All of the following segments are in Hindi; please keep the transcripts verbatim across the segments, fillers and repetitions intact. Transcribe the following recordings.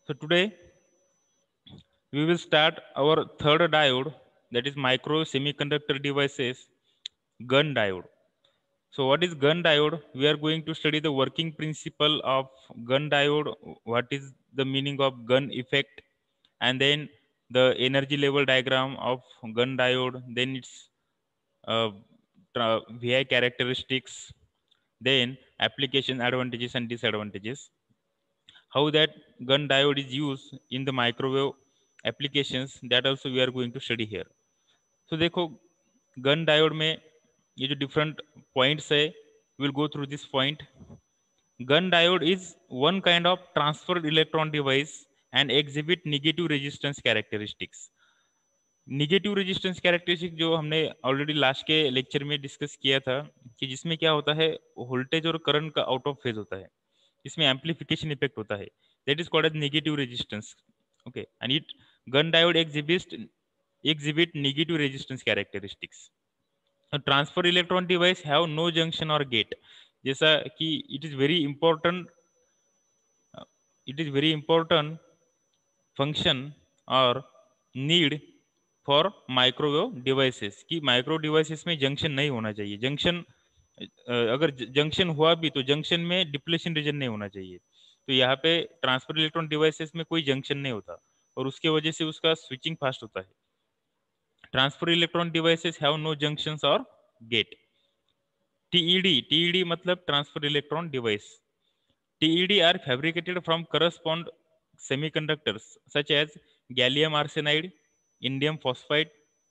So today we will start our third diode, that is micro semiconductor devices, gun diode. So what is gun diode? We are going to study the working principle of gun diode, what is the meaning of gun effect, and then the energy level diagram of gun diode, then its uh, tra- V I characteristics, then application advantages and disadvantages, how that gun diode is used in the microwave applications, that also we are going to study here. So देखो गन डायोड में ये जो डिफरेंट पॉइंट्स है, will go through this point. Gunn diode is one kind of transfer electron device and exhibit negative resistance characteristics. Negative resistance characteristic जो हमने ऑलरेडी लास्ट के लेक्चर में डिस्कस किया था, कि जिसमें क्या होता है, वोल्टेज और करंट का आउट ऑफ फेज होता है, इसमें एम्पलीफिकेशन इफेक्ट होता है, that is called as negative resistance. Okay, and it Gunn diode exhibit exhibit negative resistance characteristics. A transfer electron device have no junction or gate. जैसा कि it is very important, uh, it is very important function or need for microwave devices कि माइक्रो डिवाइसेस में जंक्शन नहीं होना चाहिए. जंक्शन अगर जंक्शन हुआ भी तो जंक्शन में डिप्लेशन रीजन नहीं होना चाहिए. तो यहाँ पे ट्रांसफर इलेक्ट्रॉन डिवाइसेस में कोई जंक्शन नहीं होता और उसके वजह से उसका स्विचिंग फास्ट होता है. Transfer electron devices have no junctions और गेट. टीईडी, टीईडी मतलब transfer electron device. TED are fabricated from correspond semiconductors such as gallium arsenide, indium phosphide,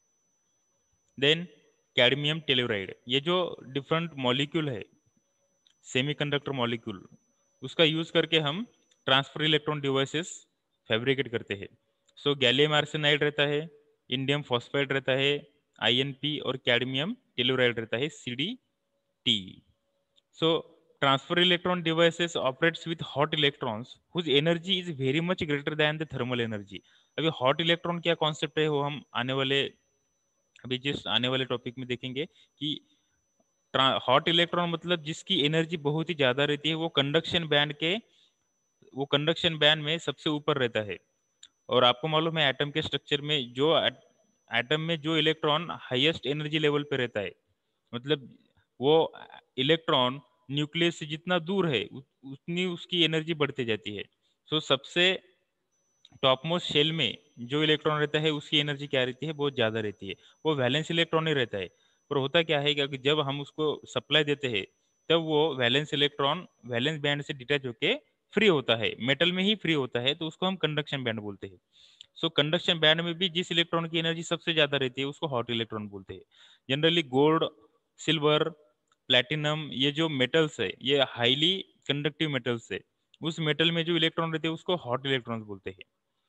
then cadmium telluride. ये जो डिफरेंट मॉलिक्यूल है, सेमीकंडक्टर मॉलिक्यूल, उसका यूज करके हम ट्रांसफर इलेक्ट्रॉन डिवाइसेस फैब्रिकेट करते हैं. सो गैलियम आर्सेनाइड रहता है, इंडियम फॉस्फाइड रहता है, आईएनपी, और कैडमियम टेलुराइड रहता है, CDT. So transfer electron devices operates with hot electrons whose energy is very much greater than the thermal energy. अभी हॉट इलेक्ट्रॉन क्या कॉन्सेप्ट है वो हम आने वाले अभी जिस आने वाले टॉपिक में देखेंगे कि हॉट इलेक्ट्रॉन मतलब जिसकी एनर्जी बहुत ही ज्यादा रहती है, वो कंडक्शन बैंड के वो कंडक्शन बैंड में सबसे ऊपर रहता है. और आपको मालूम है एटम के स्ट्रक्चर में जो एटम में जो इलेक्ट्रॉन हाईएस्ट एनर्जी लेवल पे रहता है, मतलब वो इलेक्ट्रॉन न्यूक्लियस से जितना दूर है उ- उतनी उसकी एनर्जी बढ़ती जाती है. सो सबसे टॉपमोस्ट शेल में जो इलेक्ट्रॉन रहता है उसकी एनर्जी क्या रहती है, बहुत ज्यादा रहती है. वो वैलेंस इलेक्ट्रॉन ही रहता है. पर होता क्या है कि जब हम उसको सप्लाई देते हैं, तब वो वैलेंस इलेक्ट्रॉन वैलेंस बैंड से डिटैच होके फ्री होता है, मेटल में ही फ्री होता है, तो उसको हम कंडक्शन बैंड बोलते हैं. सो कंडक्शन बैंड में भी जिस इलेक्ट्रॉन की एनर्जी सबसे ज्यादा रहती है उसको हॉट इलेक्ट्रॉन बोलते हैं. जनरली गोल्ड, सिल्वर, प्लेटिनम, ये जो मेटल्स है ये हाईली कंडक्टिव मेटल्स है. उस मेटल में जो इलेक्ट्रॉन रहते हैं उसको हॉट इलेक्ट्रॉन बोलते हैं.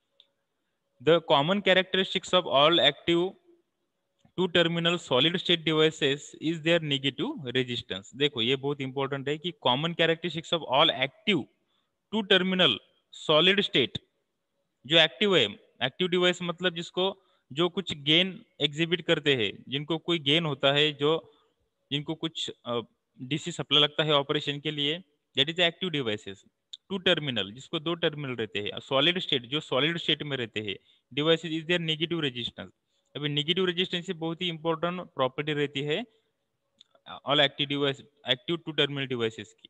The common characteristics of all active two terminal solid state devices is their negative resistance. देखो ये बहुत इंपॉर्टेंट है कि common characteristics of all active two terminal solid state, जो एक्टिव है, एक्टिव डिवाइस मतलब जिसको जो कुछ गेन एग्जिबिट करते हैं, जिनको कोई गेन होता है, जो जिनको कुछ डीसी सप्लाई लगता है ऑपरेशन के लिए, that is active devices. Two terminal जिसको दो टर्मिनल रहते हैं, सॉलिड स्टेट जो सॉलिड स्टेट में रहते हैं, devices is there negative resistance. अभी नेगेटिव रेजिस्टेंस से बहुत ही इंपॉर्टेंट प्रॉपर्टी रहती है all active device, active two terminal devices की.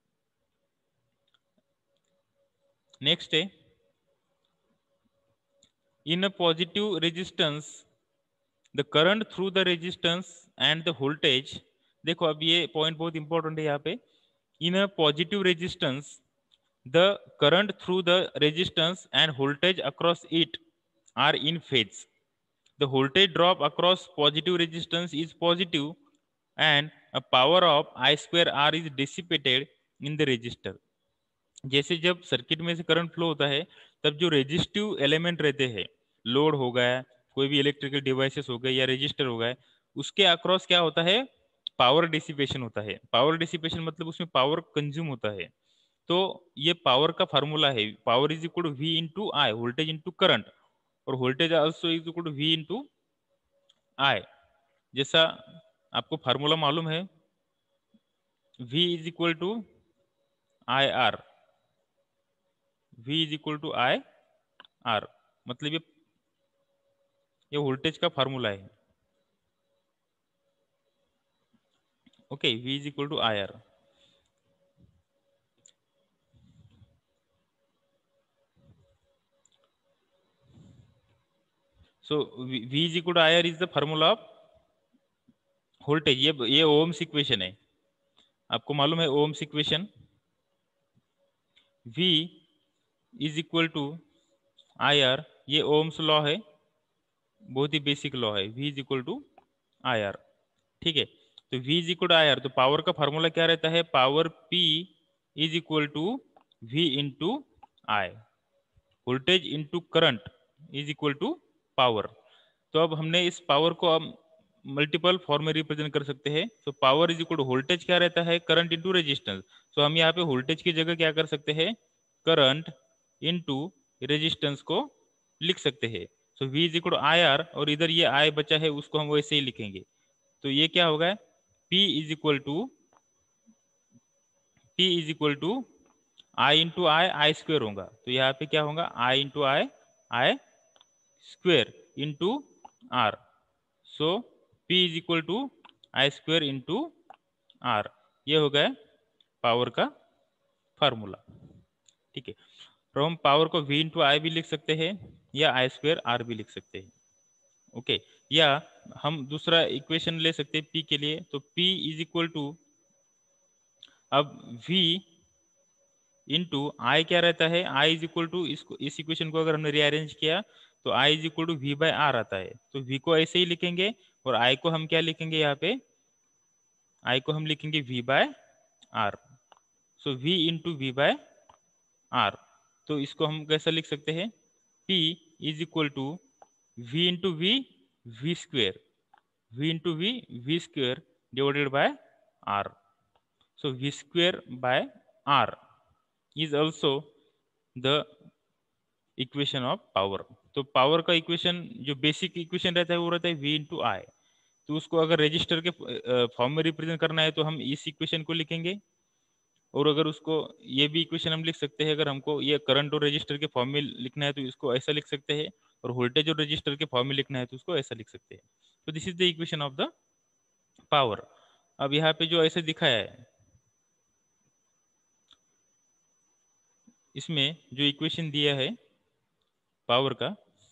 नेक्स्ट है in a positive resistance the current through the resistance and the voltage. देखो अब ये पॉइंट बहुत इंपॉर्टेंट है यहाँ पे. इन a positive resistance the current through the resistance and voltage across it are in phase. The voltage drop across positive resistance is positive and a power of I square R is dissipated in the resistor. जैसे जब सर्किट में से करंट फ्लो होता है, तब जो रेजिस्टिव एलिमेंट रहते हैं, लोड हो गया, कोई भी इलेक्ट्रिकल डिवाइसेस हो गए या रजिस्टर हो गए, उसके अक्रॉस क्या होता है, पावर डिसिपेशन होता है. पावर डिसिपेशन मतलब उसमें पावर कंज्यूम होता है. तो ये पावर का फार्मूला है, power is equal to V into I, voltage into current, और voltage also is equal to V into I. जैसा आपको फार्मूला मालूम है, V is equal to I R, V is equal to I R, मतलब ये ये वोल्टेज का फार्मूला है। Okay, V is equal to I R. So V is equal to I R is the formula of voltage. ये ये ओम्स इक्वेशन है, आपको मालूम है Ohm's equation. V is equal to I R, ये ओम्स लॉ है, बहुत ही बेसिक लॉ है। V is equal to I R, ठीक है। तो V is equal to I R, तो पावर का फार्मूला क्या रहता है? Power P is equal to V into I, voltage into current is equal to power. तो अब हमने इस पावर को अब मल्टीपल फॉर्म में रिप्रेजेंट कर सकते हैं। तो power is equal to voltage क्या रहता है? Current into resistance. तो हम यहाँ पे वोल्टेज की जगह क्या कर सकते हैं? करंट इंटू रेजिस्टेंस को लिख सकते हैं। So V is equal to I R, और इधर ये आई बचा है उसको हम वैसे ही लिखेंगे। तो ये क्या होगा? P is equal to P is equal to I into I, I square होगा। तो यहाँ पे क्या होगा? I into I, I square into R. So P is equal to I square into R, ये हो गया पावर का फार्मूला, ठीक है। तो हम पावर को V इंटू आई भी लिख सकते हैं या आई स्क्वेयर आर भी लिख सकते हैं, ओके। या हम दूसरा इक्वेशन ले सकते हैं P के लिए। तो P इज इक्वल टू, अब V इंटू आई क्या रहता है? आई इज इक्वल टू, इसको इस इक्वेशन को अगर हमने रीअरेंज किया तो I is equal to V by R आता है। तो V को ऐसे ही लिखेंगे और आई को हम क्या लिखेंगे? यहाँ पे आई को हम लिखेंगे V by R. So V into V by R, तो इसको हम कैसा लिख सकते हैं? P is equal to V into V, V square, V into V, V square divided by R. So V square by R is also the equation of power. तो पावर का इक्वेशन जो बेसिक इक्वेशन रहता है वो रहता है V इंटू आई। तो उसको अगर रजिस्टर के फॉर्म में रिप्रेजेंट करना है तो हम इस इक्वेशन को लिखेंगे, और अगर उसको ये भी इक्वेशन हम लिख सकते हैं, अगर हमको ये करंट और रजिस्टर के फॉर्म में लिखना है तो इसको ऐसा लिख सकते हैं, और वोल्टेज और रजिस्टर के फॉर्म में लिखना है तो उसको ऐसा लिख सकते हैं। तो this is the equation of the power. अब यहाँ पे जो ऐसे दिखाया है, इसमें जो इक्वेशन दिया है पावर का,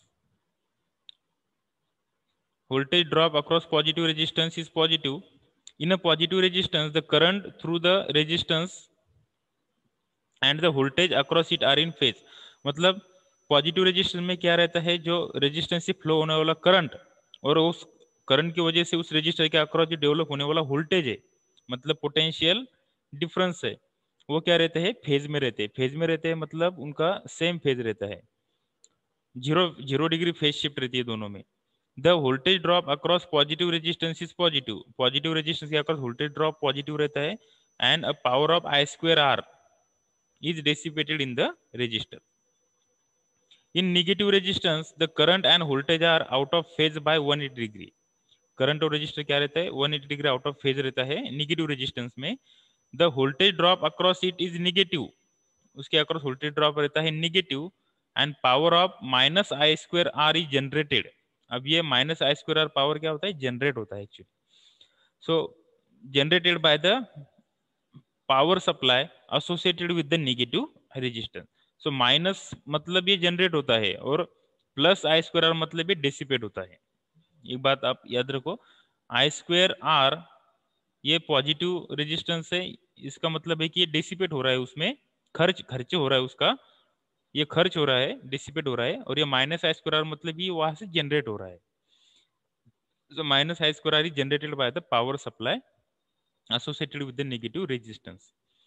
voltage drop across positive resistance is positive. In a positive resistance, the current through the resistance and the voltage across it are in phase. मतलब पॉजिटिव रेजिस्टेंस में क्या रहता है? जो रेजिस्टेंस से फ्लो होने वाला करंट और उस करंट की वजह से उस रेजिस्टर के अक्रॉस जो डेवलप होने वाला वोल्टेज है, मतलब पोटेंशियल डिफरेंस है, वो क्या रहते हैं? फेज में रहते हैं। फेज में रहते हैं मतलब उनका सेम फेज रहता है, zero zero degree phase shift रहती है दोनों में। The voltage drop across positive resistance is positive, positive resistance के अक्रॉस वोल्टेज ड्रॉप पॉजिटिव रहता है, and a power of I square R is dissipated in the resistor. In negative resistance the current and voltage are out of phase by one eighty degree. Current और रेजिस्टर क्या रहता है? One eighty degree out of phase रहता है नेगेटिव रेजिस्टेंस में। The voltage drop across it is negative, उसके अक्रॉस वोल्टेज ड्रॉप रहता है negative, and power of minus I square R is generated. अब ये minus I square R power क्या होता है? जनरेट होता है actually. So generated by the power supply associated with the negative resistance. So minus मतलब ये जनरेट होता है, और प्लस आई स्क्वेयर आर मतलब ये डिसिपेट होता है। एक बात आप याद रखो, आई स्क्वेयर आर ये पॉजिटिव रेजिस्टेंस है, इसका मतलब है कि ये डिसिपेट हो रहा है, उसमें खर्च खर्च हो रहा है उसका, ये खर्च हो रहा है, डिसिपेट हो रहा है। और ये माइनस आई स्क्वायर आर मतलब ये वहां से जनरेट हो रहा है। so minus I square R is generated by the power supply associated with the negative resistance.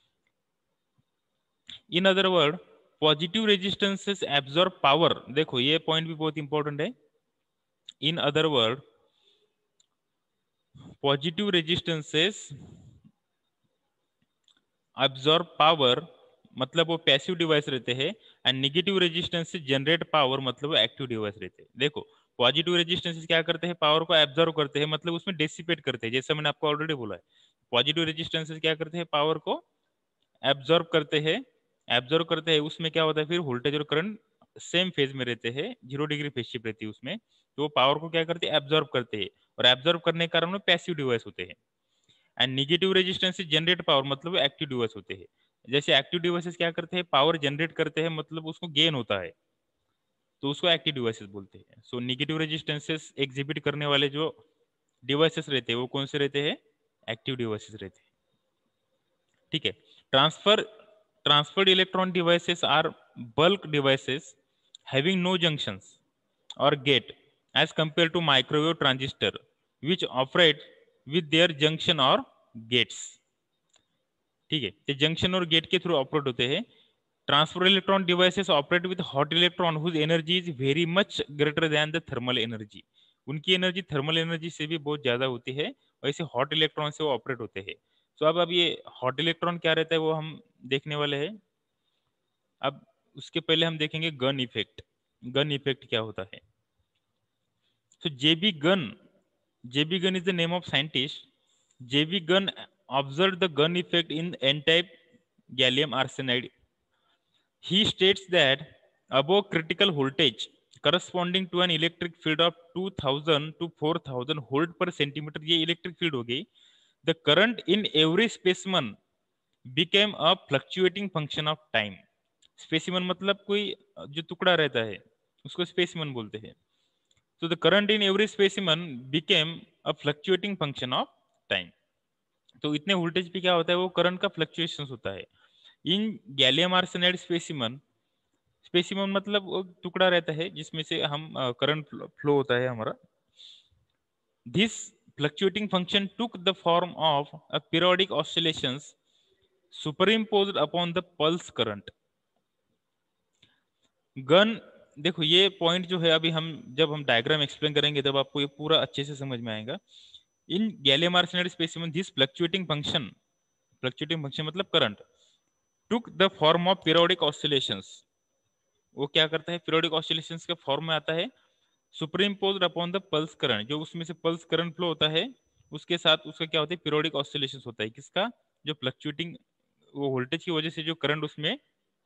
In other word, positive resistances absorb power. देखो ये पॉइंट भी बहुत इंपॉर्टेंट है। In other word, positive resistances absorb power मतलब वो पैसिव डिवाइस रहते हैं, एंड नेगेटिव रेजिस्टेंस से जनरेट पावर मतलब वो एक्टिव डिवाइस रहते हैं। देखो पॉजिटिव रेजिस्टेंस क्या करते हैं? पावर को एब्जॉर्व करते हैं, मतलब उसमें डिसिपेट करते हैं, जैसे मैंने आपको ऑलरेडी बोला है। पॉजिटिव रेजिस्टेंस क्या करते हैं? पावर को एब्जॉर्व करते हैं, एब्जॉर्व करते हैं, उसमें क्या होता है? फिर वोल्टेज और करंट सेम फेज में रहते हैं, जीरो डिग्री फेज शिफ्ट रहती है उसमें, तो वो पावर को क्या करते हैं, एब्जॉर्ब करते हैं, और एब्जॉर्ब करने के कारण वो पैसिव डिवाइस होते हैं। एंड निगेटिव रेजिस्टेंस से जनरेट पावर, मतलब वो एक्टिव डिवाइस होते हैं। जैसे एक्टिव डिवाइसेस क्या करते हैं, पावर जनरेट करते हैं, मतलब उसको गेन होता है, तो उसको एक्टिव डिवाइसेस बोलते हैं। सो निगेटिव रेजिस्टेंसेस एग्जिबिट करने वाले जो डिवाइसेस रहते हैं वो कौन से रहते हैं, एक्टिव डिवाइसेस रहते हैं। ठीक है। Transfer transferred electron devices are bulk devices having no junctions or gate as compared to microwave transistor which operate with their junction or gates। ठीक है, ये जंक्शन और गेट के थ्रू ऑपरेट होते हैं। Transfer electron devices operate with hot electron whose energy is very much greater than the thermal energy. उनकी एनर्जी थर्मल एनर्जी से भी बहुत ज्यादा होती है, और ऐसे हॉट इलेक्ट्रॉन से वो ऑपरेट होते हैं। तो अब अब ये हॉट इलेक्ट्रॉन क्या रहता है वो हम देखने वाले हैं। अब उसके पहले हम देखेंगे गन इफेक्ट। गन इफेक्ट क्या होता है। So J B Gunn, J B Gunn is the name of scientist. J B Gunn observed the gun effect in N-type gallium arsenide. He states that above critical voltage corresponding to an electric field of two thousand to four thousand volt per centimeter, ये electric field हो गई, the current in every specimen became a fluctuating function of time. Specimen मतलब कोई जो टुकड़ा रहता है उसको specimen बोलते हैं। So the current in every specimen became a fluctuating function of time. तो इतने वोल्टेज पे क्या होता है, वो करंट का फ्लक्चुएशंस होता है। In gallium arsenide specimen, specimen मतलब वो टुकड़ा रहता है जिसमें से हम करंट फ्लो होता है हमारा। This fluctuating function took the form of a periodic oscillations superimposed upon the pulse current. Gunn, देखो ये पॉइंट जो है अभी हम जब हम डायग्राम एक्सप्लेन करेंगे तब आपको ये पूरा अच्छे से समझ में आएगा। In gallium arsenide specimen this fluctuating function, fluctuating function मतलब current, took the form of periodic oscillations. वो क्या करता है, पीरियोडिक ऑसिलेशंस के फॉर्म में आता है, superimposed upon the pulse current, जो उसमें से पल्स करंट फ्लो होता है उसके साथ उसका क्या होता है, पीरियोडिक ऑसिलेशंस होता है। किसका, जो फ्लक्चुएटिंग वो वोल्टेज की वजह से जो करंट उसमें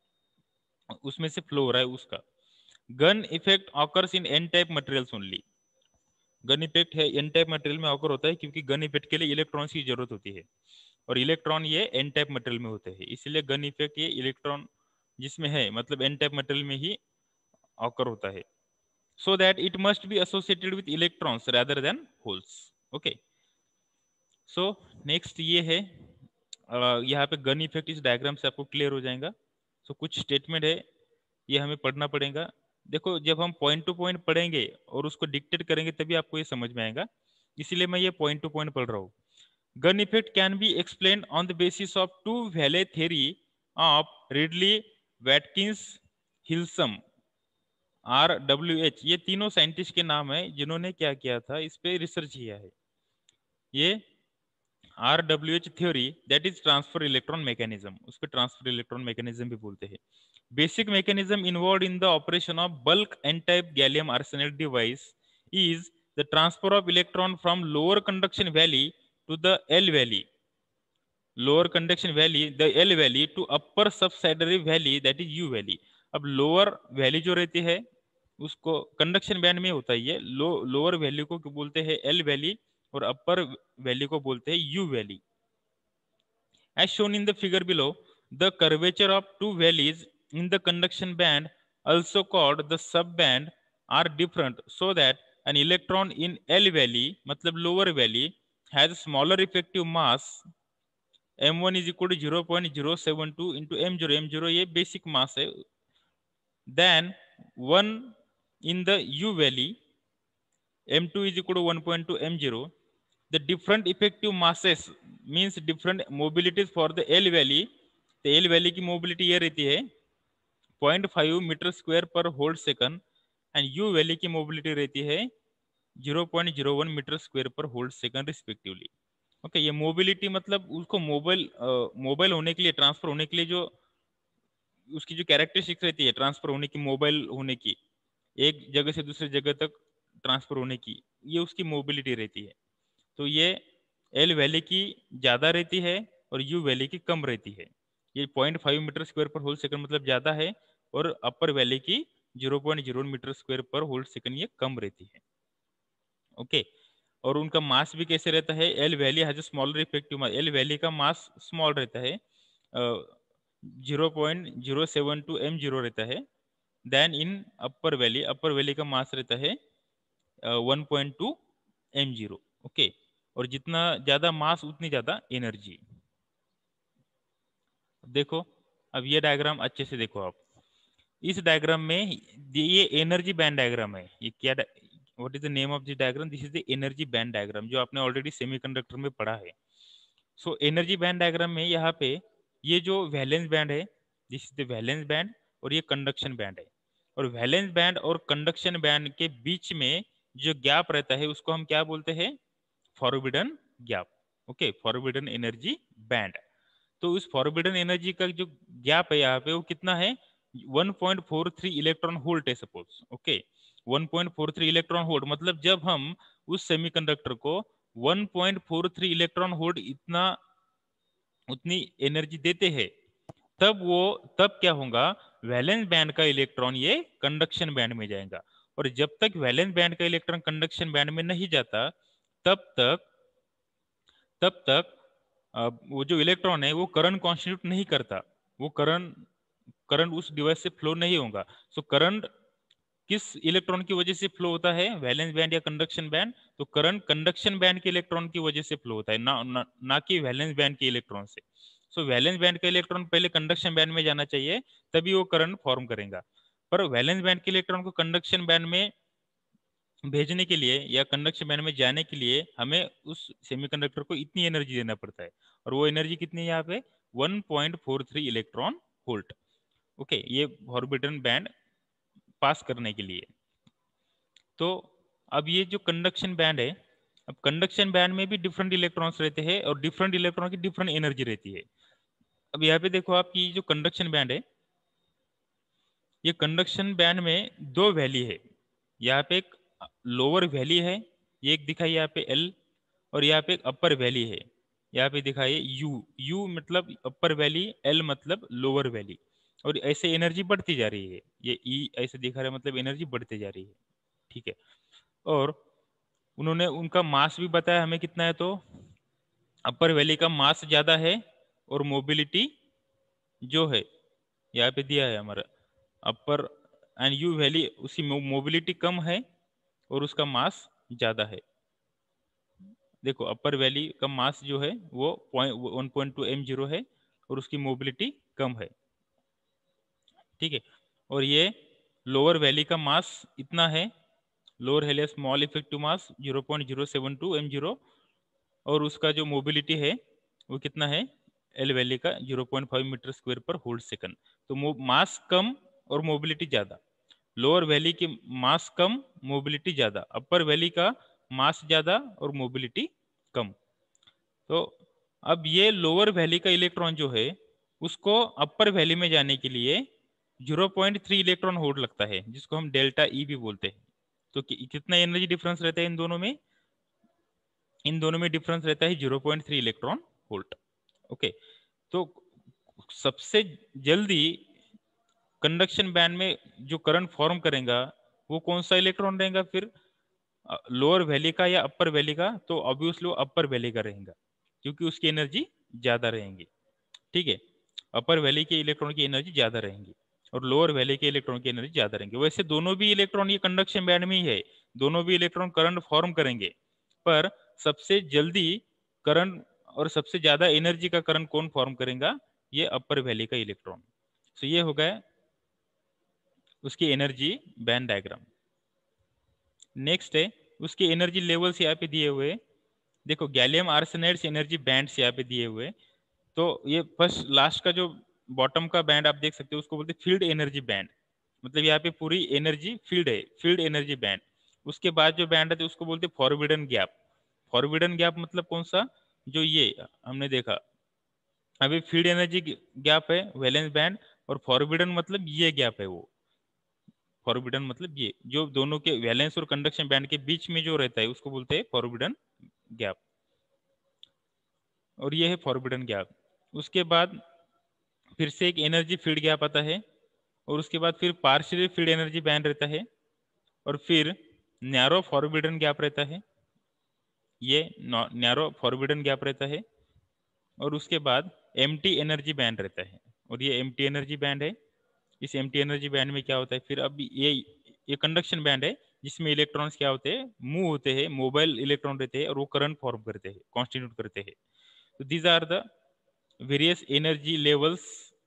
उसमें से फ्लो हो रहा है उसका। Gunn effect occurs in N type materials only. Gunn effect है एन टाइप मटेरियल में ऑकर होता है, क्योंकि गन इफेक्ट के लिए इलेक्ट्रॉन्स की जरूरत होती है, और इलेक्ट्रॉन ये एन टाइप मटेरियल में होते हैं, इसलिए गन इफेक्ट ये इलेक्ट्रॉन जिसमें है मतलब एन टाइप मटेरियल में ही ऑकर होता है। So that it must be associated with electrons rather than holes. Okay, so next ये है, uh, यहाँ पे गन इफेक्ट इस डायग्राम से आपको क्लियर हो जाएगा। सो so, कुछ स्टेटमेंट है ये हमें पढ़ना पड़ेगा। देखो जब हम पॉइंट टू पॉइंट पढ़ेंगे और उसको डिक्टेट करेंगे तभी आपको ये समझ में आएगा, इसीलिए मैं ये पॉइंट टू पॉइंट पढ़ रहा हूँ। Gunn effect can be explain on the basis of two valley theory of Ridley, Watkins, Hilsum, R W H. ये तीनों साइंटिस्ट के नाम है जिन्होंने क्या किया था, इस पे रिसर्च किया है। ये R W H theory that is transfer electron mechanism, उस पर ट्रांसफर इलेक्ट्रॉन मैकेनिज्म भी बोलते हैं। Basic mechanism involved in the operation of bulk N-type gallium arsenide device is the transfer of electron from lower conduction valley to the L valley, lower conduction valley, the L valley to upper subsidiary valley that is U valley। अब lower valley जो रहती है उसको कंडक्शन बैंड में होता है, ये लो लोअर वैल्यू को बोलते हैं L वैली और अपर वैल्यू को बोलते हैं U valley. As shown in the figure below, the curvature of two valleys in the conduction band, also called the subband, are different, so that an electron in L valley, मतलब lower valley, has smaller effective mass, m one is equal to zero point zero seven two into m zero, m zero ये basic mass है, than one in the U valley, m two is equal to one point two m zero। The different effective masses means different mobilities for the L valley। तो L valley की mobility ये रहती है zero point five metre square पर volt second, and U valley की mobility रहती है zero point zero one metre square पर होल्ड सेकंड रिस्पेक्टिवली। ओके, ये मोबिलिटी मतलब उसको मोबाइल मोबाइल होने के लिए, ट्रांसफर होने के लिए जो उसकी जो कैरेक्टरिस्टिक्स रहती है ट्रांसफर होने की, मोबाइल होने की, एक जगह से दूसरी जगह तक ट्रांसफर होने की, ये उसकी मोबिलिटी रहती है। तो ये एल वैली की ज्यादा रहती है और यू वैली की कम रहती है। ये पॉइंट फाइव मीटर स्क्वायर पर होल सेकंड मतलब ज्यादा है, और अपर वैली की zero point zero metre square पर होल्ड सेकंड ये कम रहती है। ओके, और उनका मास भी कैसे रहता है, L valley has smaller effective mass, L valley का मास स्मॉल रहता है, zero point zero seven two M zero रहता है, then in upper valley, upper valley का मास रहता है one point two M zero. Okay, और जितना ज्यादा मास उतनी ज्यादा एनर्जी। देखो अब ये डायग्राम अच्छे से देखो आप, इस डायग्राम में ये एनर्जी बैंड डायग्राम है। ये क्या, what is the name of this diagram, this is the energy band diagram, जो आपने ऑलरेडी सेमीकंडक्टर में पढ़ा है। सो एनर्जी बैंड डायग्राम में यहाँ पे ये जो वैलेंस बैंड है, this is the valence band, और ये कंडक्शन बैंड है। और वैलेंस बैंड और कंडक्शन बैंड के बीच में जो गैप रहता है उसको हम क्या बोलते हैं, forbidden gap. Okay, forbidden energy band. तो उस फॉरबिडन एनर्जी का जो गैप है यहाँ पे वो कितना है, one point four three electron volt है suppose. Okay, one point four three electron volt मतलब जब हम उस सेमीकंडक्टर को one point four three electron volt इतना उतनी एनर्जी देते हैं, तब वो तब क्या होगा, वैलेंस बैंड का इलेक्ट्रॉन ये कंडक्शन बैंड में जाएगा। और जब तक वैलेंस बैंड का इलेक्ट्रॉन कंडक्शन बैंड में नहीं जाता, तब तक तब तक अ, वो जो इलेक्ट्रॉन है वो करंट कॉन्स्टिट्यूट नहीं करता, वो करंट करंट उस डिवाइस से फ्लो नहीं होगा। सो करंट किस इलेक्ट्रॉन की वजह से फ्लो होता है, वैलेंस बैंड या कंडक्शन बैंड, तो करंट कंडक्शन बैंड के इलेक्ट्रॉन की वजह से फ्लो होता है, ना ना, ना कि वैलेंस बैंड के इलेक्ट्रॉन से। सो वैलेंस बैंड का इलेक्ट्रॉन पहले कंडक्शन बैंड में जाना चाहिए, तभी वो करंट फॉर्म करेगा। पर वैलेंस बैंड के इलेक्ट्रॉन को कंडक्शन बैंड में भेजने के लिए या कंडक्शन बैंड में जाने के लिए हमें उस सेमीकंडक्टर को इतनी एनर्जी देना पड़ता है, और वो एनर्जी कितनी है यहाँ पे, one point four three electron volt. Okay, ये ऑर्बिटल बैंड पास करने के लिए। तो अब ये जो कंडक्शन बैंड है, अब कंडक्शन बैंड में भी डिफरेंट इलेक्ट्रॉन्स रहते हैं और डिफरेंट इलेक्ट्रॉन की डिफरेंट एनर्जी रहती है। अब यहाँ पे देखो आपकी जो कंडक्शन बैंड है, ये कंडक्शन बैंड में दो वैली है। यहाँ पे एक लोअर वैली है, ये एक दिखाई यहाँ पे एल, और यहाँ पे एक अपर वैली है, यहाँ पे दिखाइए यू। यू मतलब अपर वैली, एल मतलब लोअर वैली, और ऐसे एनर्जी बढ़ती जा रही है। ये ई e ऐसे दिखा रहा है, मतलब एनर्जी बढ़ती जा रही है। ठीक है, और उन्होंने उनका मास भी बताया हमें कितना है, तो अपर वैली का मास ज्यादा है और मोबिलिटी जो है यहाँ पे दिया है हमारा अपर, एंड यू वैली उसकी मोबिलिटी कम है और उसका मास ज्यादा है। देखो अपर वैली का मास जो है वो one point two M zero है और उसकी मोबिलिटी कम है। ठीक है, और ये लोअर वैली का मास इतना है, लोअर है small effective mass zero point zero seven two M zero, और उसका जो मोबिलिटी है वो कितना है, एल वैली का zero point five metre square पर होल्ड सेकंड। तो मास कम और मोबिलिटी ज्यादा, लोअर वैली की मास कम मोबिलिटी ज्यादा, अपर वैली का मास ज्यादा और मोबिलिटी कम। तो अब ये लोअर वैली का इलेक्ट्रॉन जो है उसको अपर वैली में जाने के लिए zero point three electron volt लगता है, जिसको हम डेल्टा ई भी बोलते हैं। तो कि, कितना एनर्जी डिफरेंस रहता है इन दोनों में, इन दोनों में डिफरेंस रहता है zero point three electron volt. Okay, तो सबसे जल्दी कंडक्शन बैंड में जो करंट फॉर्म करेगा वो कौन सा इलेक्ट्रॉन रहेगा फिर, लोअर वैली का या अपर वैली का, तो ऑब्वियसली वो अपर वैली का रहेगा क्योंकि उसकी एनर्जी ज्यादा रहेंगी। ठीक है, अपर वैली के इलेक्ट्रॉन की एनर्जी ज्यादा रहेंगी और लोअर वैली के इलेक्ट्रॉन की एनर्जी ज्यादा रहेंगी। वैसे दोनों भी इलेक्ट्रॉन ये कंडक्शन बैंड में ही है, दोनों भी इलेक्ट्रॉन करंट फॉर्म करेंगे, पर सबसे जल्दी करंट और सबसे ज्यादा एनर्जी का करंट कौन फॉर्म करेगा, ये अपर वैली का इलेक्ट्रॉन। सो ये हो गया उसकी एनर्जी बैंड डायग्राम। नेक्स्ट है उसके एनर्जी लेवल्स यहाँ पे दिए हुए। देखो गैलियम आर्सेनाइड एनर्जी बैंड्स यहाँ पे दिए हुए। तो ये फर्स्ट लास्ट का जो बॉटम का बैंड आप देख सकते हो उसको बोलते हैं फील्ड एनर्जी बैंड, मतलब यहाँ पे पूरी एनर्जी फील्ड है, फील्ड एनर्जी बैंड। उसके बाद जो बैंड है उसको बोलते हैं फॉरबिडन गैप। फॉरबिडन गैप मतलब कौन सा, जो ये हमने देखा अभी फील्ड एनर्जी गैप है वैलेंस बैंड, और फॉरबिडन मतलब ये गैप है वो, फॉरबिडन मतलब ये जो दोनों के वैलेंस और कंडक्शन बैंड के बीच में जो रहता है उसको बोलते हैं फॉरबिडन गैप, और ये है फॉरबिडन गैप। उसके बाद फिर से एक एनर्जी फील्ड गैप आता है, और उसके बाद फिर पार्शियली फील्ड एनर्जी बैंड रहता है, और फिर नैरो फॉरबिडन गैप रहता है, ये नैरो फॉरबिडन गैप रहता है, और उसके बाद एम्प्टी एनर्जी बैंड रहता है, और ये एम्प्टी एनर्जी बैंड है। इस एम्प्टी एनर्जी बैंड में क्या होता है, फिर अब ये ये कंडक्शन बैंड है जिसमें इलेक्ट्रॉन्स क्या होते हैं, मूव होते हैं, मोबाइल इलेक्ट्रॉन रहते हैं, और वो करंट फॉर्म करते हैं, कॉन्स्टिट्यूट करते हैं। तो these are the various energy levels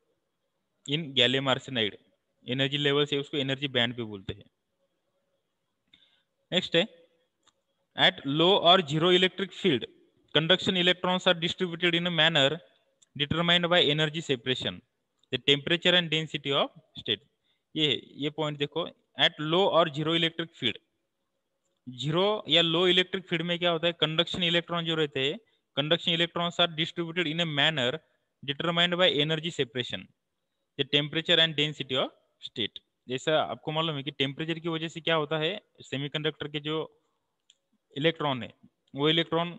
in gallium arsenide. Energy levels है उसको एनर्जी बैंड भी बोलते हैं। नेक्स्ट है, at low or zero electric field, conduction electrons are distributed in a manner determined by energy separation, the temperature and density of state। ये ये पॉइंट देखो, at low और zero electric field, जीरो या लो इलेक्ट्रिक फील्ड में क्या होता है, कंडक्शन इलेक्ट्रॉन जो रहते हैं, conduction electrons are distributed in a manner determined by energy separation, the temperature and density of state. जैसा आपको मालूम है कि टेम्परेचर की वजह से क्या होता है, सेमीकंडक्टर के जो इलेक्ट्रॉन है वो इलेक्ट्रॉन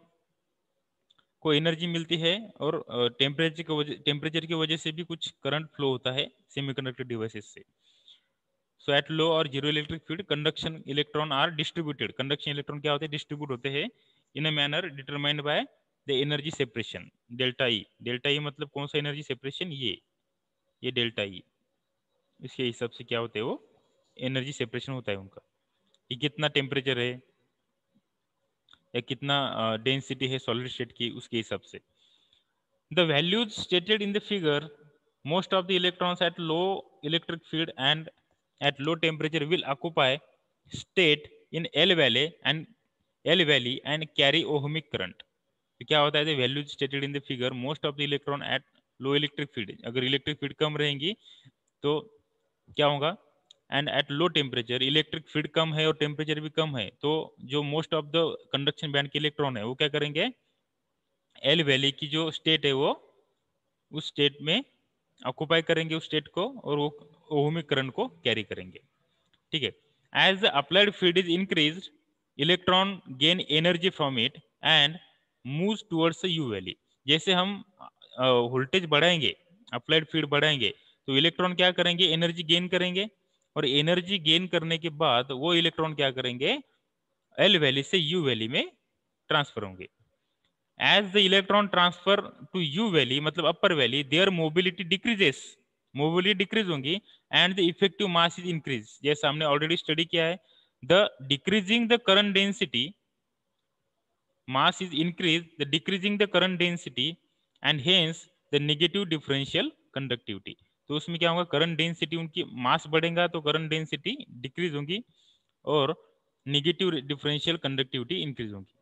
को एनर्जी मिलती है, और टेम्परेचर की वजह टेम्परेचर की वजह से भी कुछ करंट फ्लो होता है सेमीकंडक्टर डिवाइसेस से। सो एट लो और zero electric field conduction electron are distributed, conduction electron क्या होते हैं, डिस्ट्रीब्यूट होते हैं in a manner determined by the energy separation, delta E. Delta E मतलब कौन सा एनर्जी सेपरेशन, ये ये डेल्टा ई, इसके हिसाब से क्या होते हैं, वो एनर्जी सेपरेशन होता है उनका, कि कितना टेम्परेचर है या कितना डेंसिटी है सॉलिड स्टेट की, उसके हिसाब से। The values stated in the figure, most of the electrons at low electric field and at low temperature will occupy state in L valley and L valley and carry ohmic current. तो क्या होता है, values stated in the figure, most of the electron at low electric field, अगर इलेक्ट्रिक फील्ड कम रहेंगी तो क्या होगा, and at low temperature, electric field कम है और टेम्परेचर भी कम है, तो जो most of the conduction band के इलेक्ट्रॉन है वो क्या करेंगे, एल वैली की जो स्टेट है वो उस स्टेट में ऑक्युपाई करेंगे उस स्टेट को, और वो ओहमिक करंट को कैरी करेंगे। ठीक है, as the applied field is increase, electron gain energy from it and move towards U valley. जैसे हम वोल्टेज बढ़ाएंगे, अप्लाइड फील्ड बढ़ाएंगे, तो इलेक्ट्रॉन क्या करेंगे, एनर्जी गेन करेंगे, और एनर्जी गेन करने के बाद वो इलेक्ट्रॉन क्या करेंगे, एल वैली से यू वैली में ट्रांसफर होंगे। As the electron transfer to U valley मतलब upper valley, their mobility decreases, mobility decrease होंगी, and the effective mass is increase. जैसा हमने ऑलरेडी स्टडी किया है, the decreasing the current density, mass is increased, the decreasing the current density and hence the negative differential conductivity। तो उसमें क्या होगा, करंट डेंसिटी, उनकी मास बढ़ेगा तो करंट डेंसिटी डिक्रीज होगी, और नेगेटिव डिफरेंशियल कंडक्टिविटी इंक्रीज होगी,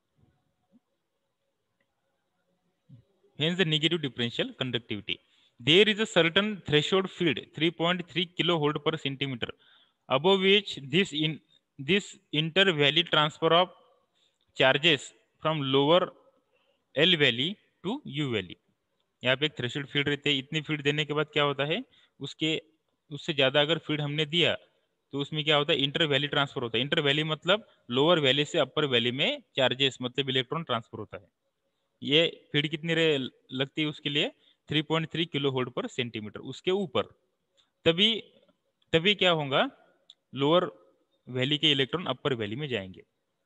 hence the negative differential conductivity। There is a certain threshold field three point three kilovolt per centimeter, above which this in this inter-valley transfer of charges from lower L valley to U valley. यहाँ पे एक थ्रेशोल्ड फील्ड रहते हैं, इतनी फील्ड देने के बाद क्या होता है, उसके उससे ज्यादा अगर फील्ड हमने दिया तो उसमें क्या होता है, इंटर वैली ट्रांसफर होता है। इंटर वैली मतलब लोअर वैली से अपर वैली में चार्जेस मतलब इलेक्ट्रॉन ट्रांसफर होता है। ये फील्ड कितनी लगती है उसके लिए, three point three kilo volt पर सेंटीमीटर, उसके ऊपर तभी तभी क्या होगा, लोअर वैली के इलेक्ट्रॉन अपर वैली में जाएंगे।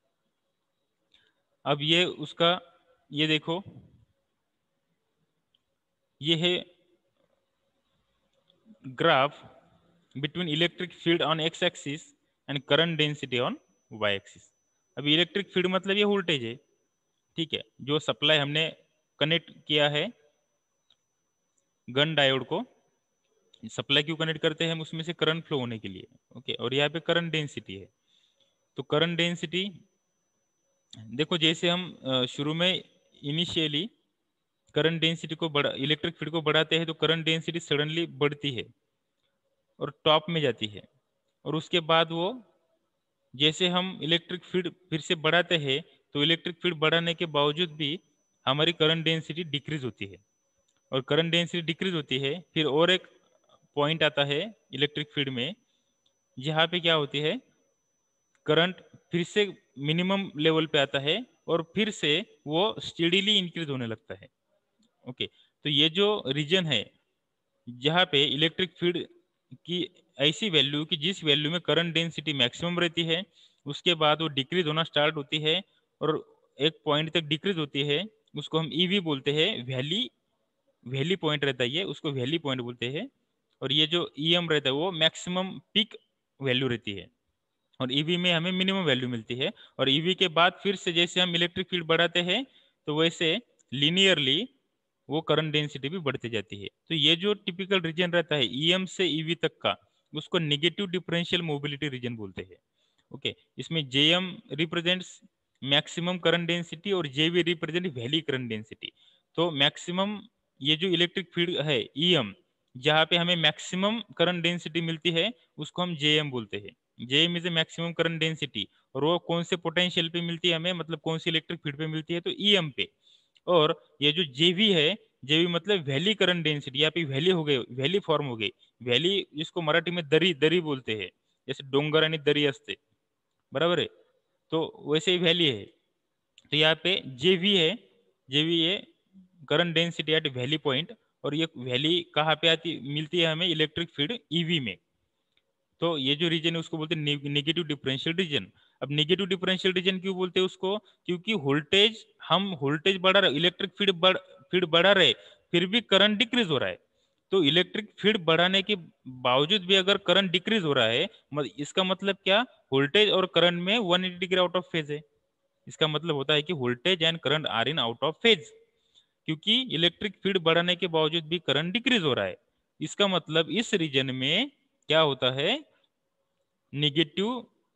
अब ये उसका ये देखो, ये है graph between electric field on X axis and current density on Y axis. अभी इलेक्ट्रिक फील्ड मतलब ये वोल्टेज है, ठीक है, जो सप्लाई हमने कनेक्ट किया है गन डायोड को, सप्लाई क्यों कनेक्ट करते हैं हम, उसमें से करंट फ्लो होने के लिए, ओके। और यहाँ पे करंट डेंसिटी है, तो करंट डेंसिटी देखो, जैसे हम शुरू में इनिशियली करंट डेंसिटी को बढ़ा, इलेक्ट्रिक फील्ड को बढ़ाते हैं तो करंट डेंसिटी सडनली बढ़ती है और टॉप में जाती है, और उसके बाद वो जैसे हम इलेक्ट्रिक फील्ड फिर से बढ़ाते हैं तो इलेक्ट्रिक फील्ड बढ़ाने के बावजूद भी हमारी करंट डेंसिटी डिक्रीज होती है, और करंट डेंसिटी डिक्रीज होती है, फिर और एक पॉइंट आता है इलेक्ट्रिक फील्ड में जहाँ पे क्या होती है, करंट फिर से मिनिमम लेवल पे आता है और फिर से वो स्टेडीली इंक्रीज होने लगता है, ओके। तो ये जो रीजन है जहाँ पे इलेक्ट्रिक फील्ड कि ऐसी वैल्यू कि जिस वैल्यू में करंट डेंसिटी मैक्सिमम रहती है उसके बाद वो डिक्रीज होना स्टार्ट होती है और एक पॉइंट तक डिक्रीज होती है, उसको हम ईवी बोलते हैं। वैली वैली पॉइंट रहता है ये, उसको वैली पॉइंट बोलते हैं। और ये जो ईएम रहता है वो मैक्सिमम पीक वैल्यू रहती है और ईवी में हमें मिनिमम वैल्यू मिलती है। और ईवी के बाद फिर से जैसे हम इलेक्ट्रिक फील्ड बढ़ाते हैं तो वैसे लीनियरली वो करंट डेंसिटी भी बढ़ती जाती है। तो ये जो टिपिकल रीजन रहता है ईएम से ईवी तक का, उसको नेगेटिव डिफरेंशियल मोबिलिटी रीजन बोलते हैं। ओके, इसमें JM represents maximum current density और JV represent valley current density. तो मैक्सिमम ये जो इलेक्ट्रिक फील्ड है ईएम, जहाँ पे हमें मैक्सिमम करंट डेंसिटी मिलती है उसको हम जेएम बोलते हैं। JM is a maximum current density. और वो कौन से पोटेंशियल पे मिलती है हमें, मतलब कौन सी इलेक्ट्रिक फील्ड पे मिलती है, तो ईएम पे। और ये जो जेवी है, जेवी मतलब वैली करंट डेंसिटी, यहाँ पे वैली हो गई, वैली फॉर्म हो गई। वैली जिसको मराठी में दरी दरी बोलते हैं, जैसे डोंगर आणि दरी असते, बराबर है, तो वैसे ही वैली है। तो यहाँ पे जेवी है, जेवी है current density at valley point. और ये वैली कहाँ पे आती मिलती है हमें, इलेक्ट्रिक फील्ड ईवी में। तो ये जो रीजन है उसको बोलते हैं नेगेटिव डिफरेंशियल रीजन। अब नेगेटिव डिफरेंशियल रीजन क्यों बोलते हैं उसको, क्योंकि वोल्टेज, हम वोल्टेज बढ़ा रहे, इलेक्ट्रिक फील्ड बढ़ फील्ड बढ़ा रहे, फिर भी करंट डिक्रीज हो रहा है। तो इलेक्ट्रिक फील्ड बढ़ाने के बावजूद भी अगर करंट डिक्रीज हो रहा है, इसका मतलब क्या, वोल्टेज और करंट में one eighty degree out of phase है। इसका मतलब होता है कि voltage and current are in out of phase, क्योंकि इलेक्ट्रिक फील्ड बढ़ाने के बावजूद भी करंट डिक्रीज हो रहा है। इसका मतलब इस रीजन में क्या होता है, निगेटिव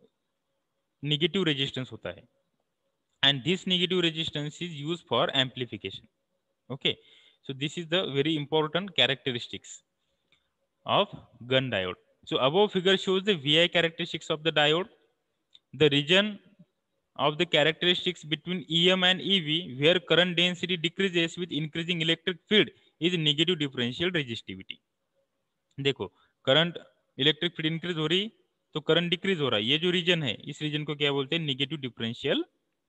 निगेटिव रेजिस्टेंस होता है। And this negative resistance is use for amplification. Okay, so this is the very important characteristics of gun diode. So above figure shows the V I characteristics of the diode. The region of the characteristics between E M and E V where current density decreases with increasing electric field is negative differential resistivity. देखो, करंट इलेक्ट्रिक फील्ड इंक्रीज हो रही तो करंट डिक्रीज हो रहा है, ये जो रीजन है इस रीजन को क्या बोलते हैं, negative differential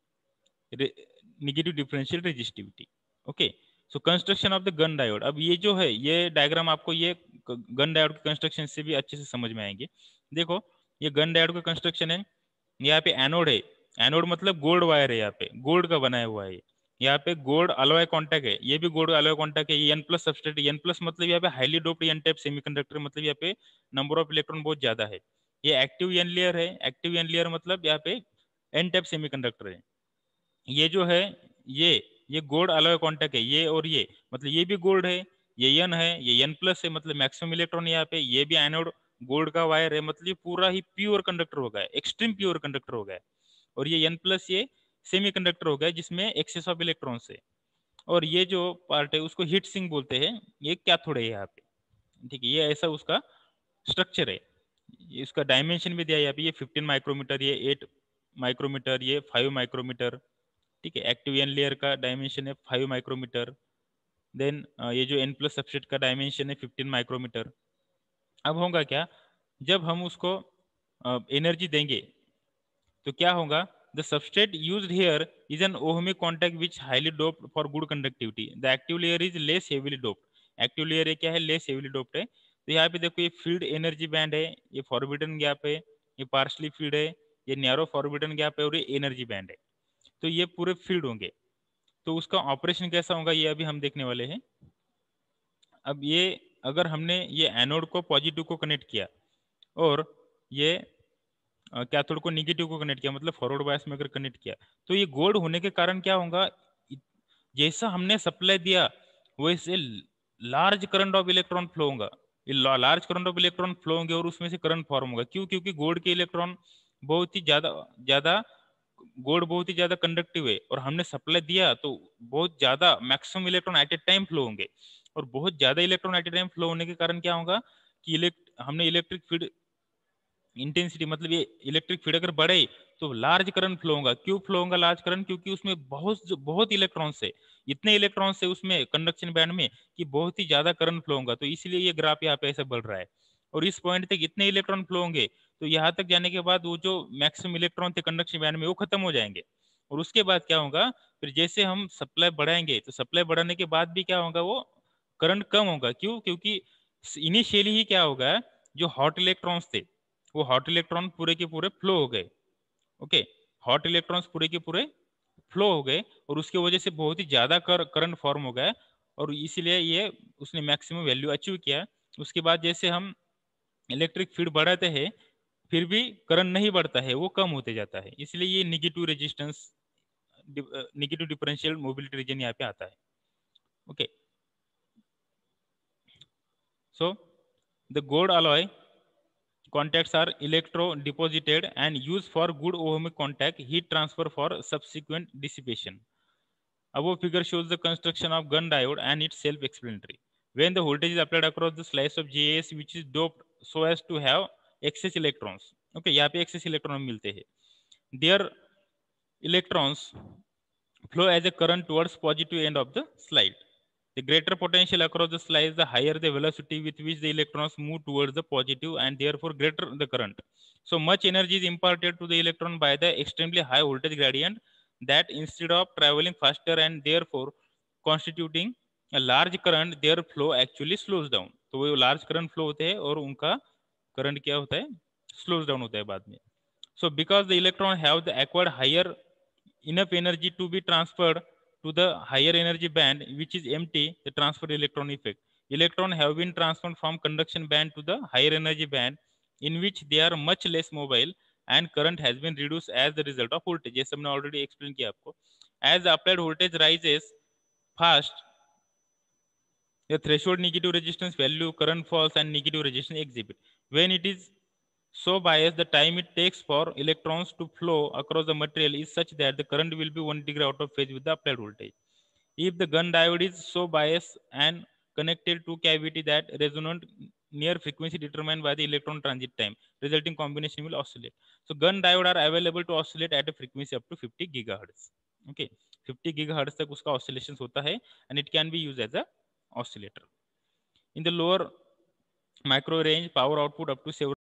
negative differential resistivity. Okay, so construction of the Gunn diode. अब ये जो है ये डायग्राम आपको ये गन डायोड के कंस्ट्रक्शन से भी अच्छे से समझ में आएंगे। देखो, ये गन डायोड का कंस्ट्रक्शन है, यहाँ पे एनोड है, एनोड मतलब गोल्ड वायर है, यहाँ पे गोल्ड का बनाया हुआ है। यहाँ पे गोल्ड अलॉय कॉन्टैक्ट है, ये भी गोल्ड अलॉय कॉन्टैक्ट है। ये N plus substrate, N plus मतलब यहाँ पे highly doped N type semiconductor, मतलब यहाँ पे नंबर ऑफ इलेक्ट्रॉन बहुत ज्यादा है। ये एक्टिव एन लेयर है, एक्टिव एन लेयर मतलब यहाँ पे एन टाइप सेमीकंडक्टर है। ये जो है ये ये गोल्ड अलॉय कॉन्टैक्ट है, ये और ये मतलब ये भी गोल्ड है, ये एन है, ये एन प्लस है, मतलब मैक्सिमम इलेक्ट्रॉन यहाँ पे। ये भी एनोड गोल्ड का वायर है, मतलब ये पूरा ही प्योर कंडक्टर हो गया, एक्सट्रीम प्योर कंडक्टर हो गया। और ये एन प्लस ये सेमी कंडक्टर हो गया जिसमें एक्सेस ऑफ इलेक्ट्रॉन्स है। और ये जो पार्ट है उसको हीट सिंक बोलते हैं, ये कैथोड है यहाँ पे। ठीक है, ये ऐसा उसका स्ट्रक्चर है। इसका डायमेंशन भी दिया है यहाँ पे, ये फिफ्टीन माइक्रोमीटर, ये एट माइक्रोमीटर, ये फाइव माइक्रोमीटर। ठीक है, एक्टिव एन लेयर का डायमेंशन है फाइव माइक्रोमीटर। देन ये जो एन प्लस सबसेट का डायमेंशन है फिफ्टीन माइक्रोमीटर। अब होगा क्या, जब हम उसको एनर्जी uh, देंगे तो क्या होगा, the substrate used here is an ohmic contact which highly doped for good conductivity. The active layer is less heavily doped. Active layer ये क्या है, लेस हेवीली डोप्ड है। तो यहाँ पे देखो ये फील्ड एनर्जी बैंड है, ये फॉरबिडन गैप है, ये पार्शली फील्ड है, ये नैरो फॉरबिडन गैप है और ये एनर्जी बैंड है। तो ये पूरे फील्ड होंगे। तो उसका ऑपरेशन कैसा होगा ये अभी हम देखने वाले हैं। अब ये अगर हमने ये एनोड को पॉजिटिव को कनेक्ट किया और ये कैथोड को निगेटिव को कनेक्ट किया, मतलब फॉरवर्ड बायस में अगर कनेक्ट किया, तो ये गोल्ड होने के कारण क्या होगा, जैसा हमने सप्लाई दिया वैसे large current of electron flow होगा। Large current of electron flow होंगे और उसमें से करंट फॉर्म होगा। क्यों, क्योंकि गोल्ड के इलेक्ट्रॉन बहुत ही ज्यादा ज्यादा गोल्ड बहुत ही ज्यादा कंडक्टिव है और हमने सप्लाई दिया तो बहुत ज्यादा maximum electron at a time flow होंगे। और बहुत ज्यादा electron at a time flow होने के कारण क्या होगा कि इलेक्ट हमने इलेक्ट्रिक फील्ड इंटेंसिटी, मतलब ये इलेक्ट्रिक फील्ड अगर बढ़े तो लार्ज करंट फ्लो होगा। क्यों फ्लो होगा लार्ज करंट, क्योंकि उसमें बहुत बहुत इलेक्ट्रॉन्स है, इतने इलेक्ट्रॉन्स है उसमें कंडक्शन बैंड में कि बहुत ही ज्यादा करंट फ्लो होगा। तो इसलिए ये ग्राफ यहाँ पे ऐसे बढ़ रहा है। और इस पॉइंट तक इतने इलेक्ट्रॉन फ्लो होंगे तो यहाँ तक जाने के बाद वो जो मैक्सिमम इलेक्ट्रॉन थे कंडक्शन बैंड में वो खत्म हो जाएंगे। और उसके बाद क्या होगा, फिर जैसे हम सप्लाई बढ़ाएंगे तो सप्लाई बढ़ाने के बाद भी क्या होगा, वो करंट कम होगा। क्यों, क्योंकि इनिशियली ही क्या होगा जो हॉट इलेक्ट्रॉन्स थे वो हॉट इलेक्ट्रॉन पूरे के पूरे फ्लो हो गए। ओके, हॉट इलेक्ट्रॉन्स पूरे के पूरे फ्लो हो गए और उसके वजह से बहुत ही ज्यादा कर, करंट फॉर्म हो गया और इसीलिए ये उसने मैक्सिमम वैल्यू अचीव किया। उसके बाद जैसे हम इलेक्ट्रिक फील्ड बढ़ाते हैं फिर भी करंट नहीं बढ़ता है, वो कम होते जाता है, इसलिए ये negative resistance negative differential mobility region यहाँ पे आता है। Okay, so the gold alloy contacts are electro deposited and used for good ohmic contact heat transfer for subsequent dissipation. Above figure shows the construction of gun diode and it's self-explanatory. When the voltage is applied across the slice of G A S which is doped so as to have excess electrons, okay, यहाँ पे excess electron मिलते हैं, their electrons flow as a current towards positive end of the slide. The greater potential across the slide, the higher the velocity with which the electrons move towards the positive and therefore greater the current. So much energy is imparted to the electron by the extremely high voltage gradient that instead of traveling faster and therefore constituting a large current, their flow actually slows down. तो वो large current flow होते हैं और उनका current क्या होता है, slows down होता है बाद में. So because the electron have the acquired higher enough energy to be transferred to the higher energy band which is empty, the transfer electron effect, electron have been transferred from conduction band to the higher energy band in which they are much less mobile and current has been reduced as the result of voltage. जैसे हमने already explain किया आपको, as the applied voltage rises fast the threshold negative resistance value, current falls and negative resistance exhibit. When it is so biased, the time it takes for electrons to flow across the material is such that the current will be one degree out of phase with the applied voltage. If the gun diode is so biased and connected to cavity that resonant near frequency determined by the electron transit time, resulting combination will oscillate. So gun diode are available to oscillate at a frequency up to fifty gigahertz. Okay, fifty gigahertz तक उसका oscillations होता है and it can be used as a oscillator. In the lower micro range, power output up to several